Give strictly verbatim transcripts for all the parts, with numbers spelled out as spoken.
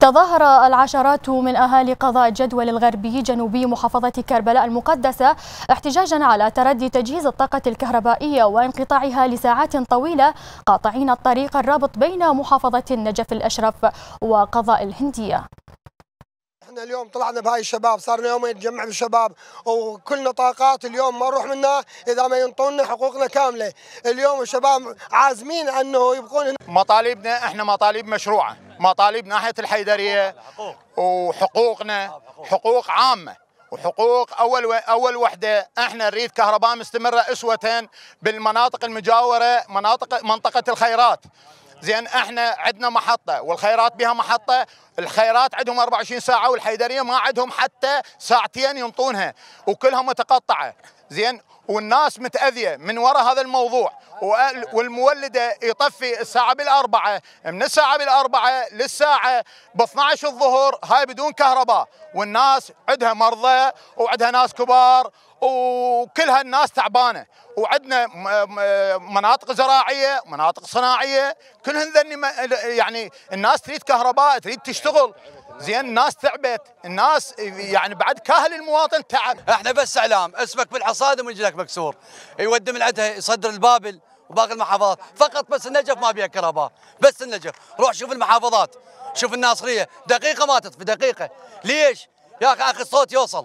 تظاهر العشرات من أهالي قضاء جدول الغربي جنوبي محافظة كربلاء المقدسة احتجاجا على تردي تجهيز الطاقة الكهربائية وانقطاعها لساعات طويلة، قاطعين الطريق الرابط بين محافظة النجف الأشرف وقضاء الهندية. احنا اليوم طلعنا بهاي الشباب، صارنا يومين نتجمع بالشباب وكلنا طاقات، اليوم ما نروح منها اذا ما ينطونا حقوقنا كامله. اليوم الشباب عازمين انه يبقون هنا. مطالبنا احنا مطالب مشروعه، مطالب ناحيه الحيدريه وحقوقنا حقوق عامه وحقوق اول و... اول وحده. احنا نريد كهرباء مستمره اسوه بالمناطق المجاوره، مناطق منطقه الخيرات. زين احنا عندنا محطه والخيرات بها محطه، الخيرات عندهم أربعة وعشرين ساعه والحيدريه ما عندهم حتى ساعتين ينطونها وكلها متقطعه. زين والناس متاذيه من وراء هذا الموضوع، والمولده يطفي الساعه بالاربعه، من الساعه بالاربعه للساعه ب اثنعش الظهر هاي بدون كهرباء، والناس عندها مرضى وعندها ناس كبار وكلها الناس تعبانه، وعندنا مناطق زراعيه مناطق صناعيه كلهن ذني يعني الناس تريد كهرباء تريد تشتغل. زين الناس تعبت، الناس يعني بعد كاهل المواطن تعب. احنا بس اعلام اسمك بالحصاد ومنجلك مكسور، يودي من عندها يصدر البابل وباقي المحافظات، فقط بس النجف ما بيها كهرباء، بس النجف. روح شوف المحافظات، شوف الناصريه دقيقه ما تطفي دقيقه. ليش؟ يا اخي اخي الصوت يوصل.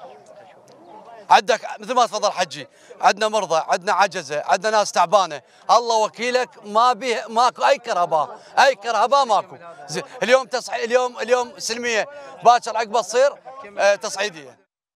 عندك مثل ما تفضل حجي، عندنا مرضى، عندنا عجزه، عندنا ناس تعبانه، الله وكيلك ما به ماكو اي كهرباء، اي كهرباء ماكو. اليوم تصحي اليوم اليوم سلميه، باكر عقبه تصير تصعيديه.